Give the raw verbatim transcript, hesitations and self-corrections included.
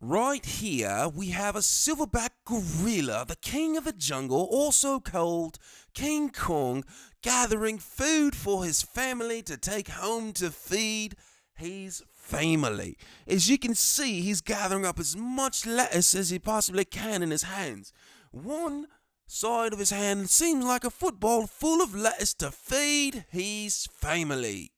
Right here, we have a silverback gorilla, the king of the jungle, also called King Kong, gathering food for his family to take home to feed his family. As you can see, he's gathering up as much lettuce as he possibly can in his hands. One side of his hand seems like a football full of lettuce to feed his family.